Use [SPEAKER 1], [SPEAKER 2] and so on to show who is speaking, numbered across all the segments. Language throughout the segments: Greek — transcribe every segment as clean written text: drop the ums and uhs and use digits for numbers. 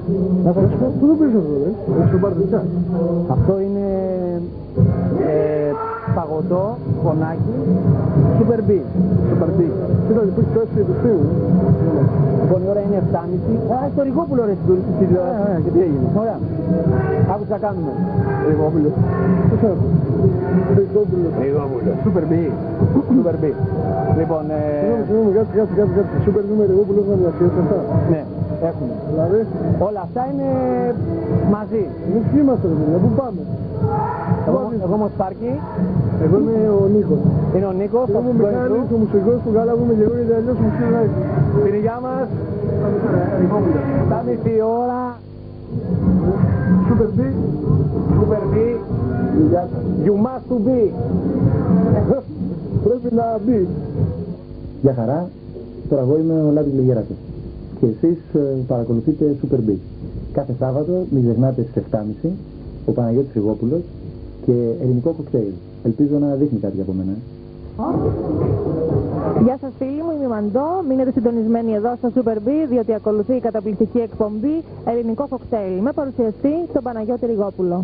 [SPEAKER 1] Να σας πω, πού το πήρες αυτό, έχεις το πάρει πια.
[SPEAKER 2] Αυτό είναι παγωτό, φωνάκι, Super B.
[SPEAKER 1] Super B. Κοίτα, που έχει το έτσι του θείου.
[SPEAKER 2] Λοιπόν, η ώρα είναι 7.30. Το Ριγόπουλο ρε στην τηλεόραση.
[SPEAKER 1] Και τι έγινε.
[SPEAKER 2] Ωραία. Άκουσα να κάνουμε.
[SPEAKER 1] Ριγόπουλο. Πώς έρθω. Ριγόπουλο.
[SPEAKER 2] Ριγόπουλο. Super B. Super B. Λοιπόν,
[SPEAKER 1] συγγνώμη, κάτσε. Super B με Ριγόπουλο έχουν διασχέσει αυτά.
[SPEAKER 2] Ναι, έχουν.
[SPEAKER 1] Δηλαδή.
[SPEAKER 2] Όλα αυτά είναι μαζί.
[SPEAKER 1] Εμείς ποιοι είμαστε ρε παιδιά, πού πάμε.
[SPEAKER 2] Εγώ είμαι ο Σπάρκη.
[SPEAKER 1] Εγώ είμαι ο Νίκος.
[SPEAKER 2] Είναι ο Νίκος.
[SPEAKER 1] Εγώ είμαι ο Μιχάλης, ο μουσικός του Γάλαβου με γεγό γιατί αλλιώς μου στείλει να
[SPEAKER 2] Την υγειά μας. Τα μισή ώρα.
[SPEAKER 1] Super B.
[SPEAKER 2] Super B.
[SPEAKER 1] Γεια σας.
[SPEAKER 2] You must to be.
[SPEAKER 1] Πρέπει να μπει.
[SPEAKER 3] Γεια χαρά, τώρα εγώ είμαι ο Λάμπης Λιγέρακος και εσείς παρακολουθείτε Super B. Κάθε Σάββατο, μην ξεχνάτε στις 7.30, ο Παναγιώτης Ριγόπουλος και ελληνικό κοκτέιλ. Ελπίζω να δείχνει κάτι από μένα.
[SPEAKER 4] Γεια σας φίλοι μου, είμαι η Μαντώ. Μείνετε συντονισμένοι εδώ στο Super B, διότι ακολουθεί η καταπληκτική εκπομπή Ελληνικό Κοκτέιλ με παρουσιαστή τον Παναγιώτη Ριγόπουλο.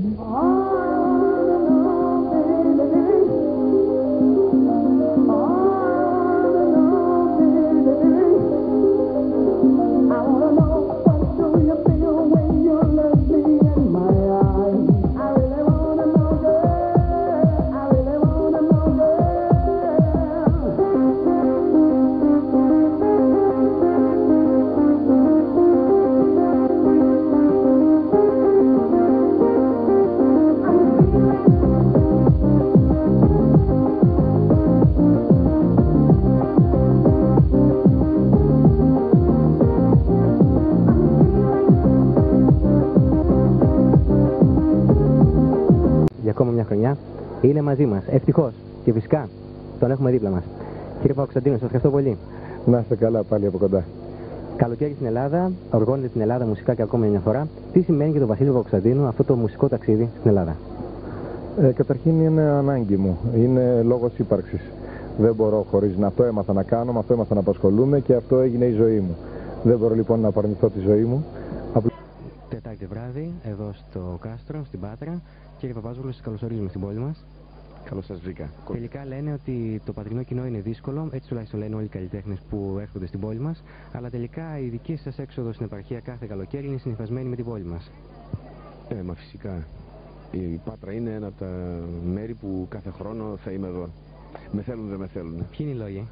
[SPEAKER 5] Ακόμα μια χρονιά είναι μαζί μας. Ευτυχώς και φυσικά τον έχουμε δίπλα μας. Κύριε Παπακοσταντίνου, σας ευχαριστώ πολύ.
[SPEAKER 1] Να είστε καλά πάλι από κοντά.
[SPEAKER 5] Καλοκαίρι στην Ελλάδα, οργώνεται την Ελλάδα μουσικά και ακόμα μια φορά. Τι σημαίνει για τον Βασίλη Παπακοσταντίνου αυτό το μουσικό ταξίδι στην Ελλάδα?
[SPEAKER 1] Καταρχήν είναι ανάγκη μου. Είναι λόγος ύπαρξης. Δεν μπορώ χωρίς να αυτό έμαθα να κάνω, με αυτό έμαθα να απασχολούμαι και αυτό έγινε η ζωή μου. Δεν μπορώ λοιπόν να απαρνηθώ τη ζωή μου.
[SPEAKER 5] Τετάρτη βράδυ, εδώ στο Κάστρο, στην Πάτρα. Κύριε Παπάζογλου, σας καλωσορίζουμε στην πόλη μας.
[SPEAKER 6] Καλώς σας βρήκα.
[SPEAKER 5] Τελικά λένε ότι το πατρινό κοινό είναι δύσκολο, έτσι τουλάχιστον λένε όλοι οι καλλιτέχνες που έρχονται στην πόλη μας. Αλλά τελικά η δική σας έξοδο στην επαρχία κάθε καλοκαίρι είναι συνυφασμένη με την πόλη μας.
[SPEAKER 6] Μα φυσικά. Η Πάτρα είναι ένα από τα μέρη που κάθε χρόνο θα είμαι εδώ. Με θέλουν, δεν με θέλουν.
[SPEAKER 5] Ποιοι είναι οι λόγοι?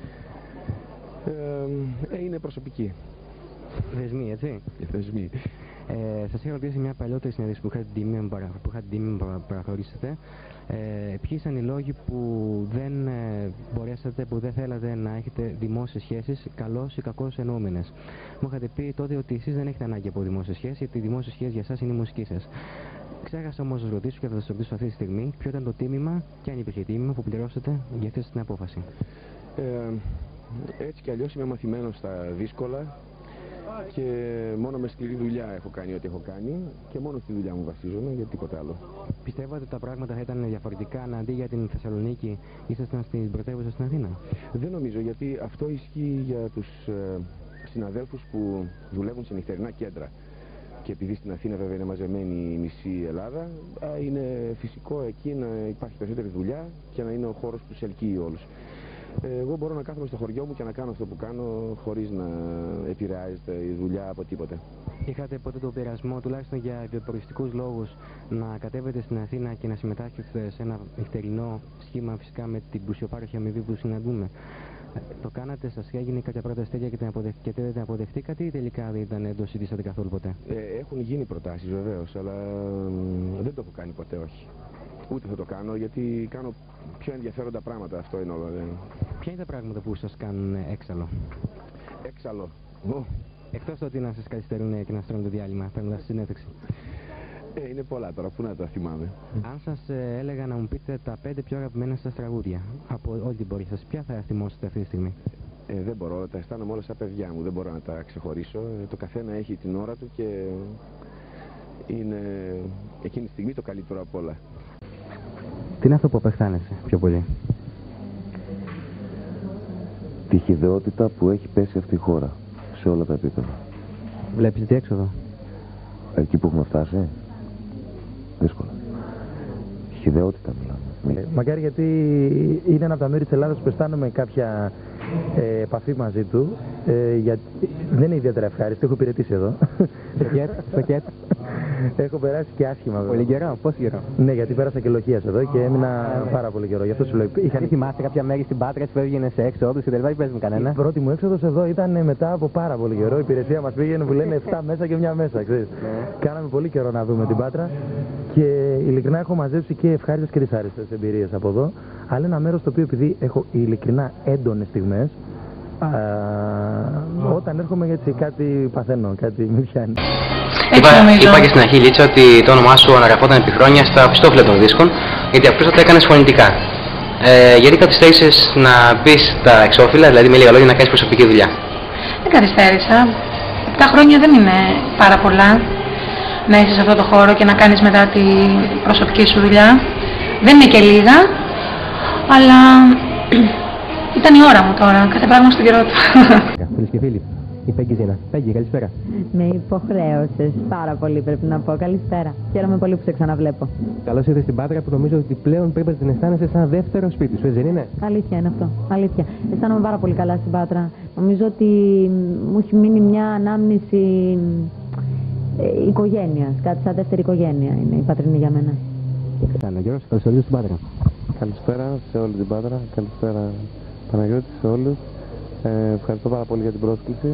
[SPEAKER 6] Είναι προσωπική.
[SPEAKER 5] Δεσμοί, έτσι.
[SPEAKER 6] Δεσμοί.
[SPEAKER 5] Σας είχα ρωτήσει μια παλιότερη συνέντευξη που είχατε την τιμή να παραχωρήσετε. Ποιοι ήταν οι λόγοι που δεν μπορέσατε, που δεν θέλατε να έχετε δημόσιες σχέσεις, καλώς ή κακώς εννοούμενες? Μου είχατε πει τότε ότι εσείς δεν έχετε ανάγκη από δημόσιες σχέσεις, γιατί οι δημόσιες σχέσεις για εσάς είναι η μουσική σας. Ξέχασα όμως να σας ρωτήσω και θα σας ρωτήσω αυτή τη στιγμή ποιο ήταν το τίμημα και αν υπήρχε τίμημα που πληρώσατε για αυτή την απόφαση.
[SPEAKER 6] Έτσι κι αλλιώς είμαι μαθημένος στα δύσκολα. Και μόνο με σκληρή δουλειά έχω κάνει ό,τι έχω κάνει και μόνο στη δουλειά μου βασίζομαι, για τίποτα άλλο.
[SPEAKER 5] Πιστεύω ότι τα πράγματα θα ήταν διαφορετικά αν αντί για την Θεσσαλονίκη ήσασταν στην πρωτεύουσα στην Αθήνα?
[SPEAKER 6] Δεν νομίζω, γιατί αυτό ισχύει για τους συναδέλφους που δουλεύουν σε νυχτερινά κέντρα. Και επειδή στην Αθήνα βέβαια είναι μαζεμένη η μισή Ελλάδα, είναι φυσικό εκεί να υπάρχει περισσότερη δουλειά και να είναι ο χώρος που τους ελκύει όλους. Εγώ μπορώ να κάθομαι στο χωριό μου και να κάνω αυτό που κάνω χωρίς να επηρεάζεται η δουλειά από τίποτε.
[SPEAKER 5] Είχατε ποτέ τον πειρασμό, τουλάχιστον για βιοποριστικούς λόγους, να κατέβετε στην Αθήνα και να συμμετάσχετε σε ένα νυχτερινό σχήμα, φυσικά με την πλουσιοπάροχη αμοιβή που συναντούμε? Το κάνατε, σας έγινε κάποια πρόταση τέτοια και δεν την αποδεχτήκατε ή τελικά δεν το συζητήσατε καθόλου ποτέ?
[SPEAKER 6] Έχουν γίνει προτάσεις βεβαίως, αλλά δεν το έχω κάνει ποτέ, όχι. Ούτε θα το κάνω, γιατί κάνω πιο ενδιαφέροντα πράγματα, αυτό είναι όλο.
[SPEAKER 5] Ποια είναι τα πράγματα που σας κάνουν έξαλλο?
[SPEAKER 6] Έξαλλο?
[SPEAKER 5] Εκτός το ότι να σας καθυστερούν και να στρώνουν το διάλειμμα, παίρνοντας συνέντευξη.
[SPEAKER 6] Είναι πολλά τώρα, πού να τα θυμάμαι.
[SPEAKER 5] Αν σας έλεγα να μου πείτε τα 5 πιο αγαπημένα σας τραγούδια από όλη την πορεία σας, ποια θα θυμόσαστε αυτή τη στιγμή?
[SPEAKER 6] Δεν μπορώ, τα αισθάνομαι όλα σαν παιδιά μου, δεν μπορώ να τα ξεχωρίσω. Το καθένα έχει την ώρα του και είναι εκείνη τη στιγμή το καλύτερο απ' όλα.
[SPEAKER 5] Τι είναι αυτό που απεχθάνεσαι πιο πολύ?
[SPEAKER 7] Τη χυδαιότητα που έχει πέσει αυτή η χώρα σε όλα τα επίπεδα.
[SPEAKER 5] Βλέπεις διέξοδο?
[SPEAKER 6] εκεί που έχουμε φτάσει, δύσκολα. Χυδαιότητα μιλάμε.
[SPEAKER 3] Μακάρι, γιατί είναι ένα από τα μέρη της Ελλάδας που αισθάνομαι κάποια επαφή μαζί του. Γιατί δεν είναι ιδιαίτερα ευχάριστη, έχω υπηρετήσει εδώ.
[SPEAKER 2] Σοκέτ.
[SPEAKER 3] Έχω περάσει και άσχημα βέβαια.
[SPEAKER 2] Πολύ καιρό, πόσο καιρό?
[SPEAKER 3] Ναι, γιατί πέρασα και λοχείας εδώ και έμεινα πάρα πολύ καιρό. Γι' αυτό σου λέω.
[SPEAKER 2] Δεν θυμάστε κάποια μέρη στην Πάτρα που έβγαινε σε έξοδους και τελικά δεν παίζουμε κανένα?
[SPEAKER 3] Η πρώτη μου έξοδος εδώ ήταν μετά από πάρα πολύ καιρό. Η υπηρεσία μας πήγαινε που λένε 7 μέσα και μια μέσα, ξέρεις. Κάναμε πολύ καιρό να δούμε την Πάτρα και ειλικρινά έχω μαζέψει και ευχάριστες και δυσάρεστες εμπειρίες από εδώ. Αλλά ένα μέρος το οποίο, επειδή έχω ειλικρινά έντονες στιγμές, όταν έρχομαι έτσι κάτι παθαίνω, κάτι με πιάνει.
[SPEAKER 5] Είπα και στην αρχή, Λίτσα, ότι το όνομά σου αναγραφόταν επί χρόνια στα πιστόφυλλα των δίσκων, γιατί απλώς τα έκανες φωνητικά. Γιατί καθυστέρησες να μπεις στα εξώφυλλα, δηλαδή με λίγα λόγια να κάνεις προσωπική δουλειά?
[SPEAKER 7] Δεν καθυστέρησα. 7 χρόνια δεν είναι πάρα πολλά να είσαι σε αυτό το χώρο και να κάνεις μετά την προσωπική σου δουλειά. Δεν είναι και λίγα, αλλά ήταν η ώρα μου τώρα. Κάθε πράγμα στον καιρό του.
[SPEAKER 2] Φίλες και φίλοι, η Πέγγι Ζήνα. Πέγγι, καλησπέρα.
[SPEAKER 4] Με υποχρέωσες πάρα πολύ, πρέπει να πω. Καλησπέρα. Χαίρομαι πολύ που σε ξαναβλέπω.
[SPEAKER 2] Καλώς ήρθες στην Πάτρα, που νομίζω ότι πλέον πρέπει να την αισθάνεσαι σαν δεύτερο σπίτι σου, δεν είναι?
[SPEAKER 4] Αλήθεια είναι αυτό. Αλήθεια. Αισθάνομαι πάρα πολύ καλά στην Πάτρα. Νομίζω ότι μου έχει μείνει μια ανάμνηση οικογένειας. Κάτι σαν δεύτερη οικογένεια είναι η Πατρινή για μένα.
[SPEAKER 2] Γιώργος, καλώς ήρθες στην Πάτρα.
[SPEAKER 8] Καλησπέρα σε όλη την Πάτρα. Καλησπέρα Παναγιώτη, σε όλους. Ευχαριστώ πάρα πολύ για την πρόσκληση.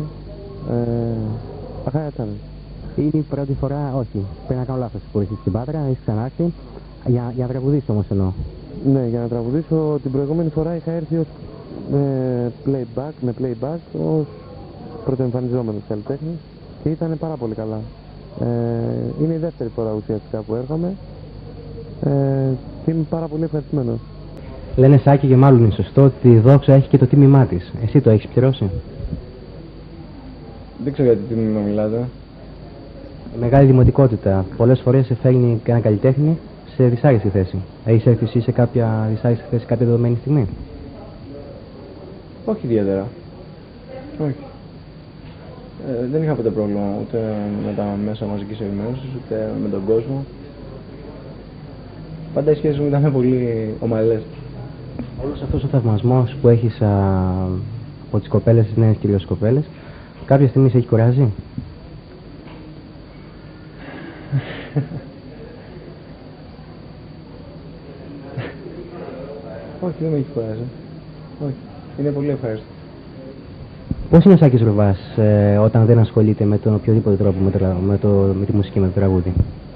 [SPEAKER 8] Αχά, ήταν.
[SPEAKER 2] Είναι η πρώτη φορά, όχι, πρέπει να κάνω λάθος που είσαι στην Πάτρα, έχεις ξανάρθει. Για να τραγουδήσεις όμως εννοώ.
[SPEAKER 8] Ναι, για να τραγουδήσω την προηγούμενη φορά είχα έρθει ως playback, ως πρωτοεμφανιζόμενος καλλιτέχνης και ήταν πάρα πολύ καλά. Είναι η δεύτερη φορά ουσιαστικά που έρχομαι και είμαι πάρα πολύ ευχαριστημένος.
[SPEAKER 5] Λένε, Σάκη, και μάλλον είναι σωστό, ότι η Δόξα έχει και το τίμημά της. Εσύ το έχεις πληρώσει?
[SPEAKER 1] Δεν ξέρω γιατί τίμημα μιλάτε.
[SPEAKER 5] Η μεγάλη δημοτικότητα πολλές φορές σε φέρνει ένα καλλιτέχνη σε δυσάρεστη θέση. Έχεις έρθει εσύ σε κάποια δυσάρεστη θέση κάποια δεδομένη στιγμή?
[SPEAKER 1] Όχι ιδιαίτερα. Όχι. Δεν είχα ποτέ πρόβλημα ούτε με τα μέσα μαζικής ενημέρωσης, ούτε με τον κόσμο. Πάντα οι σχέσεις μου ήταν πολύ ομαλές.
[SPEAKER 5] Όλος αυτός ο θαυμασμός που έχεις από τις κοπέλες, τις νέες κυρίως κοπέλες, κάποια στιγμή σε έχει κουράζει?
[SPEAKER 1] Όχι, δεν με έχει κουράζει. Όχι. Είναι πολύ ευχάριστο.
[SPEAKER 5] Πώς είναι ο Σάκης Ρουβάς όταν δεν ασχολείται με τον οποιοδήποτε τρόπο με τη μουσική, με το τραγούδι?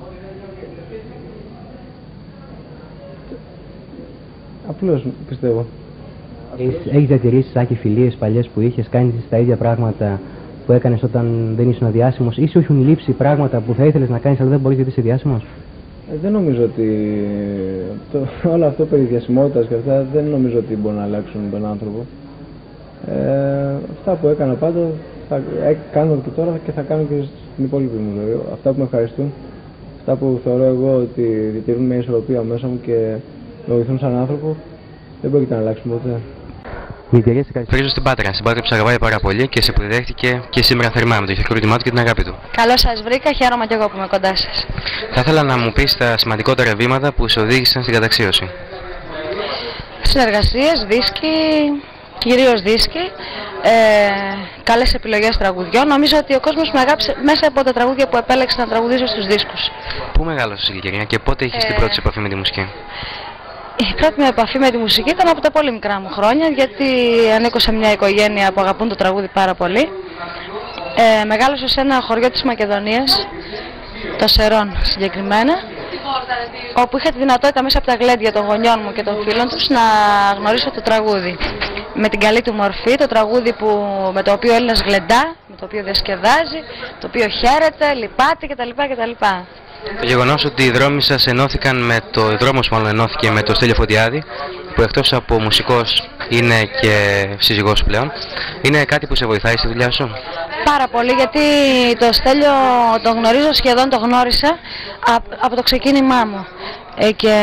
[SPEAKER 1] Απλώς, πιστεύω.
[SPEAKER 5] Έχεις διατηρήσει, Σάκη, φιλίες παλιές που είχες, κάνεις τα ίδια πράγματα που έκανες όταν δεν ήσουν διάσημος, ή σου έχουν λείψει πράγματα που θα ήθελες να κάνεις αλλά δεν μπορείς γιατί είσαι διάσημος?
[SPEAKER 1] Δεν νομίζω ότι όλο αυτό περί διασημότητας και αυτά δεν νομίζω ότι μπορούν να αλλάξουν τον άνθρωπο. Αυτά που έκανα πάντα θα κάνω και τώρα και θα κάνω και στην υπόλοιπη μου ζωή. Αυτά που με ευχαριστούν, αυτά που θεωρώ εγώ ότι διατηρούν μια ισορροπία μέσα μου και με βοηθούν σαν άνθρωπο, δεν μπορεί να αλλάξουν ποτέ.
[SPEAKER 5] Βρίζω στην Πάτρα που σε αγαπάει πάρα πολύ και σε υποδέχτηκε και σήμερα θερμά με το χειροκρότημά του και την αγάπη του.
[SPEAKER 7] Καλώς σας βρήκα, χαίρομαι και εγώ που είμαι κοντά σας.
[SPEAKER 5] Θα ήθελα να μου πεις τα σημαντικότερα βήματα που σε οδήγησαν στην καταξίωση.
[SPEAKER 7] Συνεργασίες, δίσκοι, κυρίως δίσκοι, καλές επιλογές τραγουδιών. Νομίζω ότι ο κόσμος με αγάπησε μέσα από τα τραγούδια που επέλεξα να τραγουδήσω στους δίσκους.
[SPEAKER 5] Πού μεγάλωσες ειλικρινά και πότε είχες την πρώτη επαφή με τη μουσική?
[SPEAKER 7] Η πρώτη μου επαφή με τη μουσική ήταν από τα πολύ μικρά μου χρόνια, γιατί ανήκω σε μια οικογένεια που αγαπούν το τραγούδι πάρα πολύ. Μεγάλωσα σε ένα χωριό της Μακεδονίας, το Σερών συγκεκριμένα, όπου είχα τη δυνατότητα μέσα από τα γλέντια των γονιών μου και των φίλων τους να γνωρίσω το τραγούδι. Με την καλή του μορφή, το τραγούδι με το οποίο ο Έλληνας γλεντά, με το οποίο διασκεδάζει, το οποίο χαίρεται, λυπάται κτλ.
[SPEAKER 5] Το γεγονός ότι οι δρόμοι σας ενώθηκαν ο δρόμος μάλλον ενώθηκε με το Στέλιο Φωτιάδη, που εκτός από μουσικός είναι και σύζυγός σου πλέον, είναι κάτι που σε βοηθάει στη δουλειά σου?
[SPEAKER 7] Πάρα πολύ, γιατί το Στέλιο το γνωρίζω, σχεδόν το γνώρισα από το ξεκίνημά μου. Και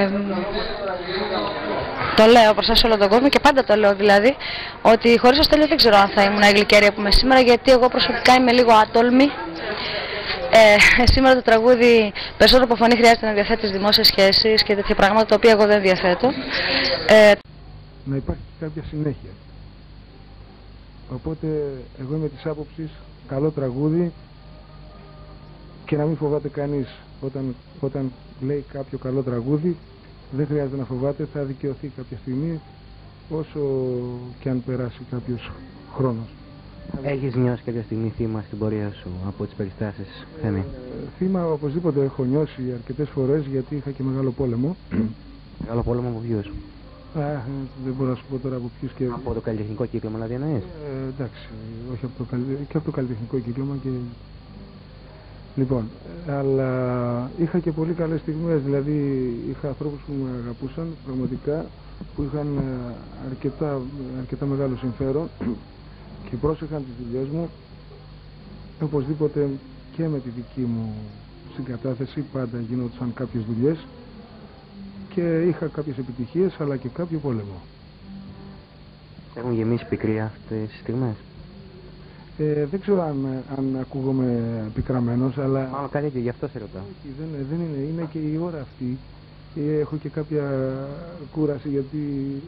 [SPEAKER 7] το λέω μπροστά σε όλο τον κόσμο και πάντα το λέω δηλαδή, ότι χωρίς το Στέλιο δεν ξέρω αν θα ήμουν η γλυκέρια που είμαι σήμερα, γιατί εγώ προσωπικά είμαι λίγο άτολμη Σήμερα το τραγούδι περισσότερο από φωνή χρειάζεται να διαθέτεις δημόσιες σχέσεις και τέτοια πράγματα τα οποία εγώ δεν διαθέτω.
[SPEAKER 9] Να υπάρχει κάποια συνέχεια. Οπότε εγώ είμαι της άποψης καλό τραγούδι και να μην φοβάται κανείς όταν λέει κάποιο καλό τραγούδι, δεν χρειάζεται να φοβάται, θα δικαιωθεί κάποια στιγμή όσο και αν περάσει κάποιος χρόνος.
[SPEAKER 5] Έχεις νιώσει κάποια στιγμή θύμα στην πορεία σου από τις περιστάσεις, Θέμη?
[SPEAKER 9] Θύμα οπωσδήποτε έχω νιώσει αρκετές φορές, γιατί είχα και μεγάλο πόλεμο.
[SPEAKER 5] Μεγάλο πόλεμο από ποιους?
[SPEAKER 9] Δεν μπορώ να σου πω τώρα από ποιους και...
[SPEAKER 5] Από το καλλιτεχνικό κύκλωμα δηλαδή εννοείς?
[SPEAKER 9] Εντάξει, όχι και από το καλλιτεχνικό κύκλωμα και... Λοιπόν, αλλά είχα και πολύ καλές στιγμές, δηλαδή είχα ανθρώπους που με αγαπούσαν πραγματικά, που είχαν αρκετά μεγάλο συμφέρον και πρόσεχαν τις δουλειές μου, οπωσδήποτε και με τη δική μου συγκατάθεση πάντα γινόντουσαν κάποιες δουλειές και είχα κάποιες επιτυχίες αλλά και κάποιο πόλεμο.
[SPEAKER 5] Έχουν γεμίσει πικρία αυτές τις στιγμές?
[SPEAKER 9] Δεν ξέρω αν ακούγομαι πικραμένος, αλλά...
[SPEAKER 5] Μάλλον κάτι και γι' αυτό σε ρωτάω.
[SPEAKER 9] Δεν είναι και η ώρα αυτή. Έχω και κάποια κούραση, γιατί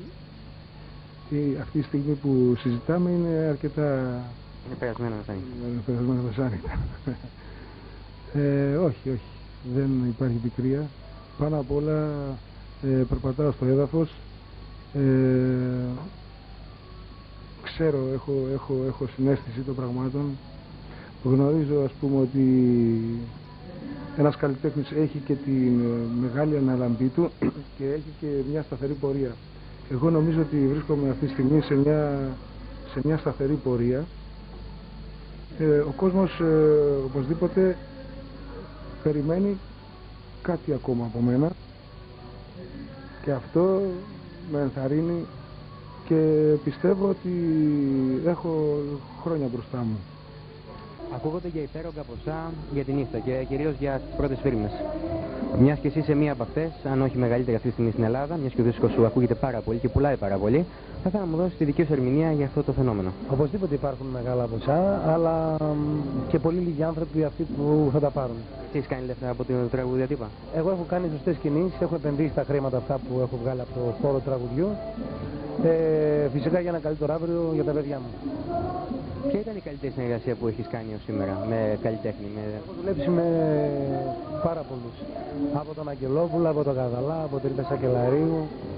[SPEAKER 9] αυτή η στιγμή που συζητάμε είναι αρκετά...
[SPEAKER 5] Είναι περασμένο μεσάνυχτα.
[SPEAKER 9] Είναι περασμένο μεσάνυχτα. Όχι. Δεν υπάρχει πικρία. Πάνω απ' όλα περπατάω στο έδαφος. Ξέρω, έχω συναίσθηση των πραγμάτων. Γνωρίζω, ας πούμε, ότι ένας καλλιτέχνης έχει και τη μεγάλη αναλαμπή του και έχει και μια σταθερή πορεία. Εγώ νομίζω ότι βρίσκομαι αυτή τη στιγμή σε μια σταθερή πορεία. Ο κόσμος οπωσδήποτε περιμένει κάτι ακόμα από μένα και αυτό με ενθαρρύνει και πιστεύω ότι έχω χρόνια μπροστά μου.
[SPEAKER 5] Ακούγονται για υπέρογκα ποσά για την ύφτα και κυρίως για τις πρώτες φίρμες. Μιας και εσύ είσαι μία από αυτές, αν όχι μεγαλύτερη αυτή τη στιγμή στην Ελλάδα, μιας και ο δίσκος σου ακούγεται πάρα πολύ και πουλάει πάρα πολύ, θα ήθελα να μου δώσεις τη δική σου ερμηνεία για αυτό το φαινόμενο.
[SPEAKER 3] Οπωσδήποτε υπάρχουν μεγάλα ποσά, αλλά και πολύ λίγοι άνθρωποι αυτοί που θα τα πάρουν.
[SPEAKER 5] Τι έχεις κάνει ελεύθερα από το τραγούδι τύπα?
[SPEAKER 3] Εγώ έχω κάνει σωστές κινήσεις, έχω επενδύσει τα χρήματα αυτά που έχω βγάλει από το χώρο τραγουδιού. Φυσικά για ένα καλύτερο αύριο για τα παιδιά μου.
[SPEAKER 5] Ποια ήταν η καλύτερη συνεργασία που έχεις κάνει ως σήμερα με καλλιτέχνη?
[SPEAKER 3] Έχω δουλέψει με πάρα πολλούς. Από τον Αγγελόπουλο, από τον Καδαλά, από την Ρίτα Σακελαρίου.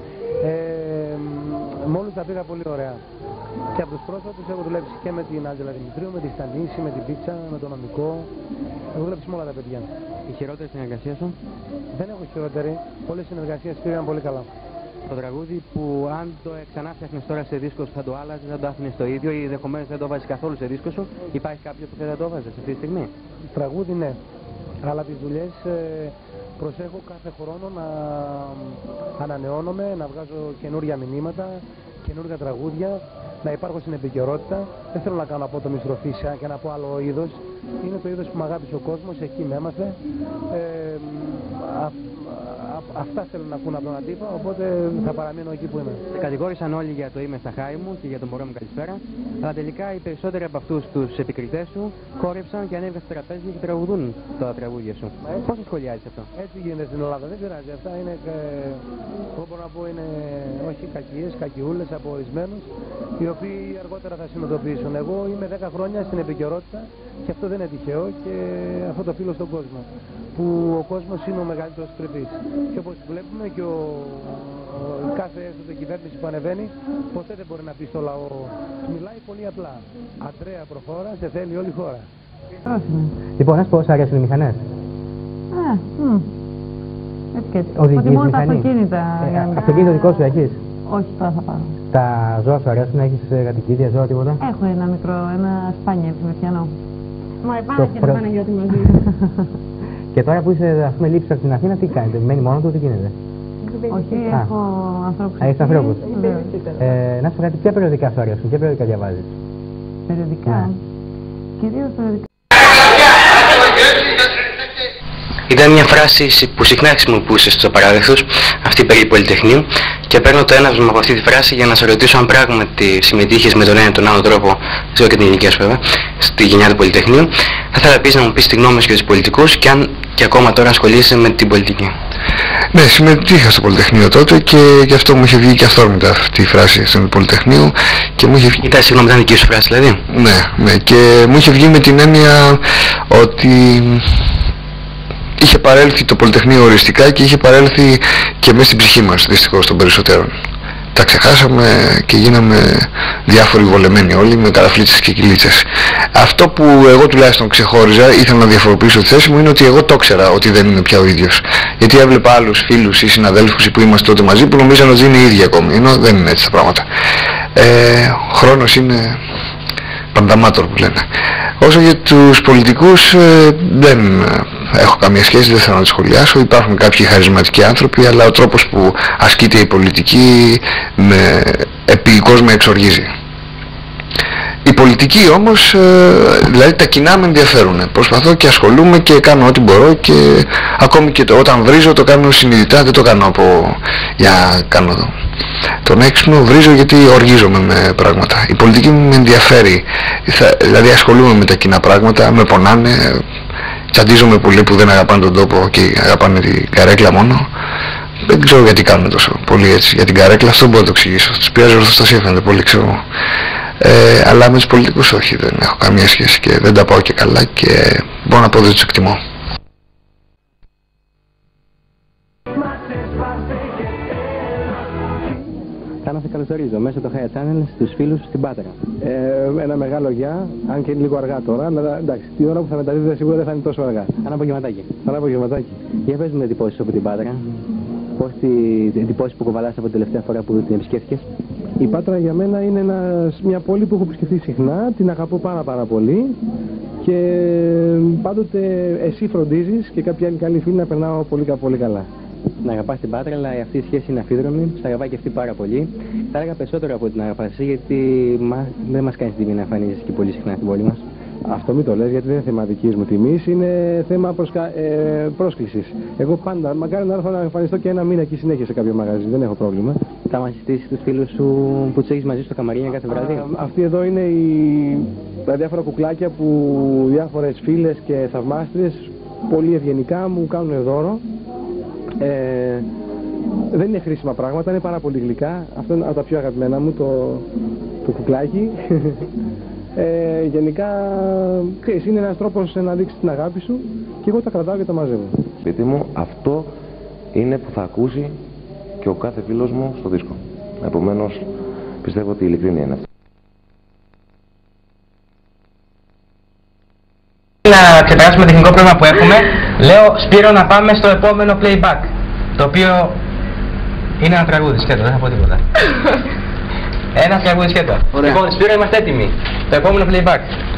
[SPEAKER 3] Με όλους τα πήγα πολύ ωραία. Και από τους πρόσφατους έχω δουλέψει και με την Άντζελα Δημητρίου, με τη Στανίση, με την Πίτσα, με τον Νομικό. Έχω δουλέψει με όλα τα παιδιά.
[SPEAKER 5] Η χειρότερη συνεργασία σου?
[SPEAKER 3] Δεν έχω χειρότερη. Πολλές συνεργασίες πήγαν πολύ καλά.
[SPEAKER 5] Το τραγούδι που αν το ξανά φτιάχνεις τώρα σε δίσκο σου θα το άλλαζες, δεν το άφηνες το ίδιο ή ενδεχομένως δεν το βάζεις καθόλου σε δίσκο σου? Υπάρχει κάποιο που δεν το βάζεις αυτή τη στιγμή?
[SPEAKER 3] Τραγούδι ναι, αλλά τις δουλειές προσέχω κάθε χρόνο να ανανεώνομαι, να βγάζω καινούρια μηνύματα, καινούρια τραγούδια, να υπάρχω στην επικαιρότητα. Δεν θέλω να κάνω απότομη στροφή και να πω άλλο είδος. Είναι το είδος που με αγάπησε ο κόσμος, εκεί με έμαθε. Αυτά θέλουν να ακούν από τον αντίπα, οπότε θα παραμείνω εκεί που είμαι.
[SPEAKER 5] Κατηγόρησαν όλοι για το είμαι στα χάρη μου και για τον μωρό μου καλησπέρα, αλλά τελικά οι περισσότεροι από αυτούς τους επικριτές σου χόρεψαν και ανέβηκαν στο τραπέζι και τραγουδούν τα τραγούδια σου. Πώς το σχολιάζεις αυτό?
[SPEAKER 3] Έτσι γίνεται στην Ελλάδα, δεν πειράζει. Αυτά είναι, εγώ μπορώ να πω, είναι όχι κακίες, κακιούλες από ορισμένους, οι οποίοι αργότερα θα συνειδητοποιήσουν. Εγώ είμαι 10 χρόνια στην επικαιρότητα και αυτό δεν είναι τυχαίο και αυτό το οφείλω στον κόσμο. Που ο κόσμος είναι ο μεγαλύτερος κριτής. Και όπως βλέπουμε και κάθε έστω κυβέρνηση που ανεβαίνει, ποτέ δεν μπορεί να πει στο λαό. Μιλάει πολύ απλά. Αντρέα προχώρα, σε θέλει όλη η χώρα.
[SPEAKER 2] Λοιπόν, να σου πω, σ' αρέσουν οι μηχανές?
[SPEAKER 4] Έτσι και έτσι.
[SPEAKER 2] Οδηγείς
[SPEAKER 4] μόνο τα
[SPEAKER 2] μηχανή?
[SPEAKER 4] αυτοκίνητα.
[SPEAKER 2] Αυτοκίνητο δικό σου έχεις?
[SPEAKER 4] Όχι, τώρα θα πάρω.
[SPEAKER 2] Τα ζώα σου αρέσουν, έχεις κατοικίδια, ζώα, τίποτα?
[SPEAKER 4] Έχω ένα μικρό, ένα σπάνια επιβεβαιανό. Μα
[SPEAKER 2] Το
[SPEAKER 4] υπάρχει και το Παναγιώτη μαζί.
[SPEAKER 2] Και τώρα που είσαι, ας πούμε, λείψεις από την Αθήνα, τι κάνετε? Μένει μόνο του, τι γίνεται?
[SPEAKER 4] Όχι, έχω ανθρώπους.
[SPEAKER 2] Έχεις ανθρώπους. Να σου πω κάτι, ποια περιοδικά σου αρέσουν, ποια περιοδικά διαβάζεις?
[SPEAKER 4] Περιοδικά. Κυρίως περιοδικά.
[SPEAKER 5] Ήταν μια φράση που συχνά χρησιμοποιούσε στους απαράδεκτους, αυτή περί Πολυτεχνείου, και παίρνω το έναυσμα από αυτή τη φράση για να σε ρωτήσω αν πράγματι συμμετείχες με τον ένα ή τον άλλο τρόπο, ξέρω και την ηλικία σου βέβαια, στη γενιά του Πολυτεχνείου. Θα ήθελα επίσης να μου πεις τη γνώμη σου για τους πολιτικούς και αν και ακόμα τώρα ασχολείσαι με την πολιτική.
[SPEAKER 6] Ναι, συμμετείχα στο Πολυτεχνείο τότε και γι' αυτό μου είχε βγει και αυθόρμητα αυτή η φράση στο Πολυτεχνείο και μου είχε βγει...
[SPEAKER 5] Ήταν συγγνώμη, ήταν δική σου φράση δηλαδή?
[SPEAKER 6] Ναι, και μου είχε βγει με την έννοια ότι είχε παρέλθει το Πολυτεχνείο οριστικά και είχε παρέλθει και μέσα στην ψυχή μας, δυστυχώς, των περισσότερων. Τα ξεχάσαμε και γίναμε διάφοροι βολεμένοι όλοι με καραφλίτσες και κυλίτσες. Αυτό που εγώ τουλάχιστον ξεχώριζα, ήθελα να διαφοροποιήσω τη θέση μου, είναι ότι εγώ το ήξερα ότι δεν είμαι πια ο ίδιος. Γιατί έβλεπα άλλους φίλους ή συναδέλφους που είμαστε τότε μαζί που νομίζαν ότι είναι οι ίδιοι ακόμη, ενώ δεν είναι έτσι τα πράγματα. Ο χρόνος είναι πανταμάτορ που λένε. Όσο για τους πολιτικούς, δεν έχω καμία σχέση, δεν θέλω να τους σχολιάσω. Υπάρχουν κάποιοι χαρισματικοί άνθρωποι, αλλά ο τρόπος που ασκείται η πολιτική επικώς με εξοργίζει. Η πολιτική όμως, δηλαδή τα κοινά με ενδιαφέρουν. Προσπαθώ και ασχολούμαι και κάνω ό,τι μπορώ και ακόμη και όταν βρίζω το κάνω συνειδητά, δεν το κάνω για κάνω τον έξυπνο, βρίζω γιατί οργίζομαι με πράγματα. Η πολιτική μου με ενδιαφέρει, δηλαδή ασχολούμαι με τα κοινά πράγματα, με πονάνε, τσαντίζομαι πολύ που δεν αγαπάνε τον τόπο και αγαπάνε την καρέκλα μόνο. Δεν ξέρω γιατί κάνουν τόσο πολύ έτσι για την καρέκλα, αυτό μπορώ να το εξηγήσω. Τους πειράζει ορθοστασία φαίνεται πολύ, ξέρω. Αλλά με τους πολιτικούς όχι, δεν έχω καμία σχέση και δεν τα πάω και καλά και μπορώ να πω δεν τους εκτιμώ.
[SPEAKER 2] Θα σε καλωσορίζω μέσω το High Channel στους φίλους στην Πάτρα.
[SPEAKER 8] Ένα μεγάλο γεια, αν και είναι λίγο αργά τώρα, αλλά εντάξει, τη ώρα που θα μεταδίδεται σίγουρα δεν θα είναι τόσο αργά.
[SPEAKER 2] Ένα απογευματάκι.
[SPEAKER 8] Ένα απογευματάκι.
[SPEAKER 2] Για πες μου εντυπώσεις από την Πάτρα. Πώς τις εντυπώσεις που κουβαλάς από την τελευταία φορά που την επισκέφθηκες?
[SPEAKER 8] Η Πάτρα για μένα είναι μια πόλη που έχω επισκεφθεί συχνά, την αγαπώ πάρα πολύ και πάντοτε εσύ φροντίζεις και κάποιοι άλλοι καλοί φίλοι να περνάω πολύ καλά.
[SPEAKER 2] Να αγαπάς την Πάτρα, αλλά αυτή η σχέση είναι αφίδρομη, σ' αγαπάει και αυτή πάρα πολύ. Θα έλεγα περισσότερο από την αγαπάς εσύ, γιατί δεν μας κάνεις τιμή να εμφανίζεσαι και πολύ συχνά στην πόλη μας.
[SPEAKER 8] Αυτό μην το λες, γιατί δεν είναι θέμα δικής μου τιμής, είναι θέμα πρόσκλησης. Εγώ πάντα, μακάρι να έρθω να εμφανιστώ και ένα μήνα εκεί συνέχεια σε κάποιο μαγαζί, δεν έχω πρόβλημα.
[SPEAKER 2] Θα μας συστήσεις τους φίλους σου που τους έχεις μαζί στο καμαρίνια κάθε βράδυ?
[SPEAKER 8] Αυτοί εδώ είναι τα διάφορα κουκλάκια που διάφορες φίλες και θαυμάστριες πολύ ευγενικά μου κάνουν δώρο. Δεν είναι χρήσιμα πράγματα, είναι πάρα πολύ γλυκά. Αυτό είναι από τα πιο αγαπημένα μου, το κουκλάκι. Γενικά, ξέρεις, είναι ένας τρόπος να δείξεις την αγάπη σου και εγώ τα κρατάω και τα μαζεύω.
[SPEAKER 10] Σπίτι μου, αυτό είναι που θα ακούσει και ο κάθε φίλος μου στο δίσκο. Επομένως, πιστεύω ότι η ειλικρίνεια είναι αυτή.
[SPEAKER 5] Να ξεπεράσουμε τεχνικό πρόβλημα που έχουμε, λέω Σπύρο να πάμε στο επόμενο playback, το οποίο είναι ένα τραγούδι σκέτο, δεν θα πω τίποτα. Ένα τραγούδι σκέτο. Λοιπόν, Σπύρο, είμαστε έτοιμοι. Το επόμενο playback.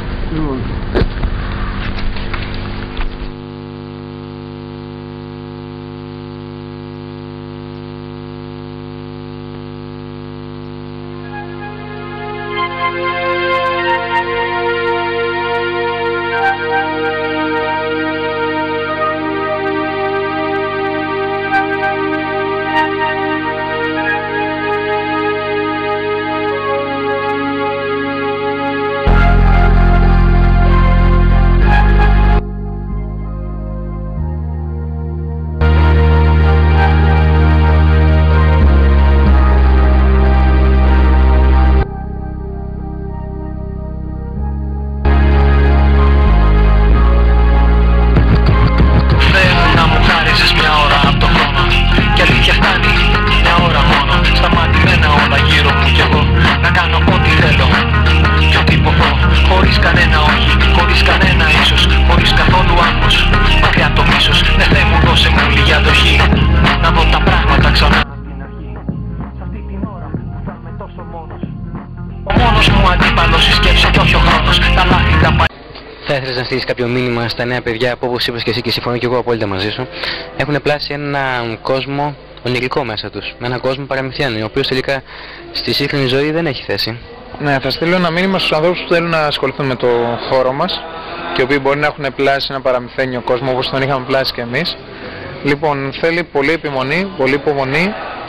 [SPEAKER 5] Θα ήθελες να στείλεις κάποιο μήνυμα στα νέα παιδιά που, όπως είπες και εσύ και συμφωνώ και εγώ απόλυτα μαζί σου, έχουν πλάσει έναν κόσμο ονειρικό μέσα τους, με έναν κόσμο παραμυθιάνο, ο οποίος τελικά στη σύγχρονη ζωή δεν έχει θέση.
[SPEAKER 11] Ναι, θα στείλω ένα μήνυμα στους ανθρώπους που θέλουν να ασχοληθούν με το χώρο μας και οι οποίοι μπορεί να έχουν πλάσει ένα παραμυθένιο κόσμο όπως τον είχαμε πλάσει και εμείς. Λοιπόν, θέλει πολλή επιμονή, πολλή υπομονή,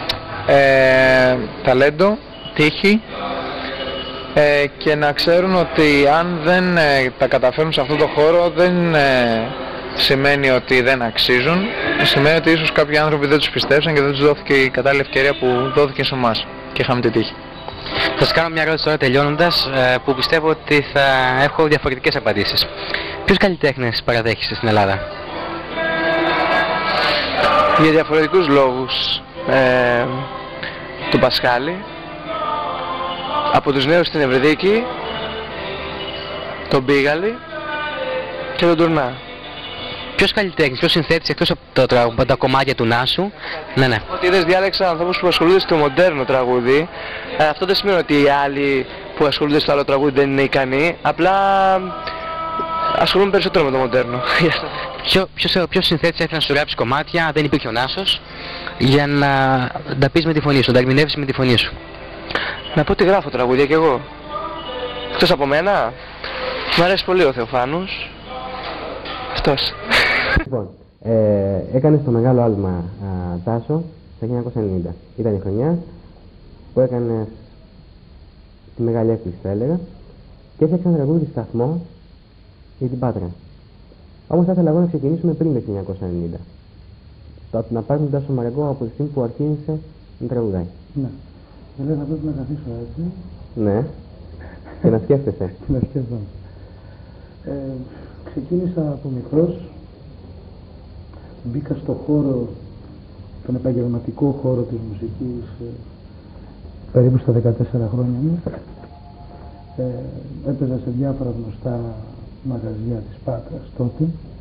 [SPEAKER 11] ταλέντο, τύχη και να ξέρουν ότι αν δεν τα καταφέρουν σε αυτό το χώρο δεν σημαίνει ότι δεν αξίζουν, σημαίνει ότι ίσως κάποιοι άνθρωποι δεν τους πιστέψαν και δεν τους δόθηκε η κατάλληλη ευκαιρία που δόθηκε σε εμάς και είχαμε τη τύχη.
[SPEAKER 2] Θα σας κάνω μια ερώτηση τώρα τελειώνοντας, που πιστεύω ότι θα έχω διαφορετικές απαντήσεις. Ποιους καλλιτέχνες παραδέχεστε στην Ελλάδα?
[SPEAKER 12] Για διαφορετικούς λόγους. Τον Πασχάλη, από τους νέους στην Ευρυδίκη, τον Πίγαλη και τον Τουρνά.
[SPEAKER 2] Ποιος καλλιτέχνης, ποιος συνθέτης εκτός από τα κομμάτια του Νάσου? Ναι.
[SPEAKER 12] Ότι είδες, διάλεξα ανθρώπους που ασχολούνται στο μοντέρνο τραγούδι. Αυτό δεν σημαίνει ότι οι άλλοι που ασχολούνται στο άλλο τραγούδι δεν είναι ικανοί. Απλά ασχολούνται περισσότερο με το μοντέρνο.
[SPEAKER 2] Ποιος συνθέτης ήθελε να σου γράψει κομμάτια, δεν υπήρχε ο Νάσος, για να τα πεις με τη φωνή σου, να τα ερμηνεύσεις με τη φωνή σου?
[SPEAKER 12] Να πω ότι γράφω τραγούδια κι εγώ. Εκτός από μένα, μου αρέσει πολύ ο Θεοφάνους. Αυτός.
[SPEAKER 5] Λοιπόν, έκανες το μεγάλο άλμα Τάσο το 1990. Ήταν η χρονιά που έκανες τη μεγάλη έκπληξη, θα έλεγα, και έφτιαξες ένα τραγούδι σταθμό για την Πάτρα. Όμως θα ήθελα εγώ να ξεκινήσουμε πριν το 1990. Να πάρουμε τον Τάσο Μαραγκό από τη στιγμή που αρχίνησε να τραγουδάει.
[SPEAKER 9] Ναι. Δεν θα πρέπει να καθίσω έτσι.
[SPEAKER 5] Ναι. Και να σκέφτεσαι.
[SPEAKER 9] Να σκέφτομαι. Ξεκίνησα από μικρός. Μπήκα στο χώρο, τον επαγγελματικό χώρο της μουσικής, περίπου στα 14 χρόνια μου. Έπαιζα σε διάφορα γνωστά μαγαζιά της Πάτρας τότε.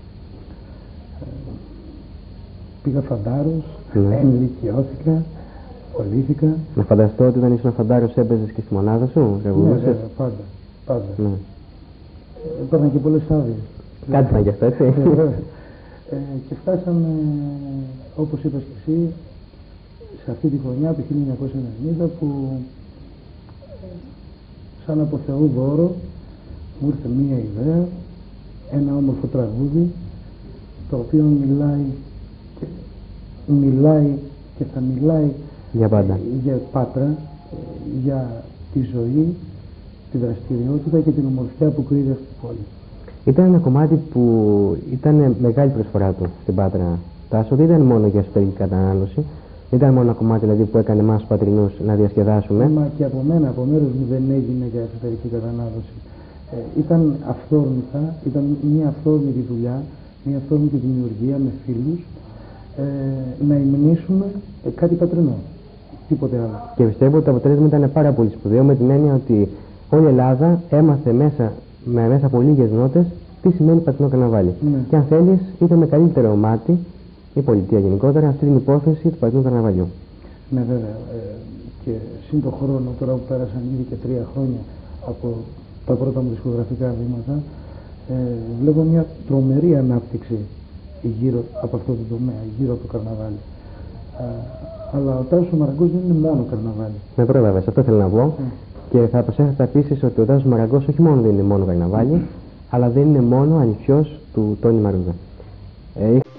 [SPEAKER 9] Πήγα φαντάρος, ενηλικιώθηκα, ασχολήθηκα.
[SPEAKER 5] Να φανταστώ ότι όταν ήσουν φαντάρος έπαιζες και στη μονάδα σου, τραγουδούσες?
[SPEAKER 9] Ναι, πάντα. Ναι. Υπάρχουν και πολλές άδειες.
[SPEAKER 5] Κάτι ήταν γι' αυτό, έτσι.
[SPEAKER 9] Και φτάσαμε, όπως είπες και εσύ, σε αυτή τη χρονιά του 1990 που σαν από Θεού δώρο μου ήρθε μία ιδέα, ένα όμορφο τραγούδι, το οποίο μιλάει και θα μιλάει
[SPEAKER 5] για πάντα,
[SPEAKER 9] για Πάτρα, για τη ζωή, τη δραστηριότητα και την ομορφιά που κρύβει αυτή η πόλη.
[SPEAKER 5] Ήταν ένα κομμάτι που ήταν μεγάλη προσφορά του στην Πάτρα, Τάσο. Δεν ήταν μόνο για εσωτερική κατανάλωση, δεν ήταν μόνο ένα κομμάτι δηλαδή, που έκανε εμάς πατρινούς να διασκεδάσουμε.
[SPEAKER 9] Μα και από μένα, από μέρος μου δεν έγινε για εσωτερική κατανάλωση. Ήταν αυθόρμητα, ήταν μια αυθόρμητη δουλειά, μια αυθόρμητη δημιουργία με φίλους, να υμνήσουμε κάτι πατρινό, τίποτε άλλο.
[SPEAKER 5] Και πιστεύω ότι το αποτέλεσμα ήταν πάρα πολύ σπουδαίο, με την έννοια ότι όλη η Ελλάδα έμαθε μέσα από λίγες νότες τι σημαίνει πατρινό καρναβάλι. Ναι. Και αν θέλεις, είδε με καλύτερο μάτι η πολιτεία γενικότερα αυτή την υπόθεση του πατρινού καρναβαλιού.
[SPEAKER 9] Ναι, βέβαια. Και σύν το χρόνο, τώρα που πέρασαν ήδη και 3 χρόνια από τα πρώτα μου δισκογραφικά βήματα, βλέπω μια τρομερή ανάπτυξη γύρω από αυτό το τομέα, γύρω από το καρναβάλι. Αλλά ο Τάσος Μαραγκός δεν είναι μόνο καρναβάλι.
[SPEAKER 5] Με πρόλαβες, αυτό θέλω να πω. Και θα προσέξετε επίσης ότι ο Τάσος Μαραγκός όχι μόνο δεν είναι μόνο καρναβάλι, αλλά δεν είναι μόνο ανιψιός του Τόνι Μαρούδα.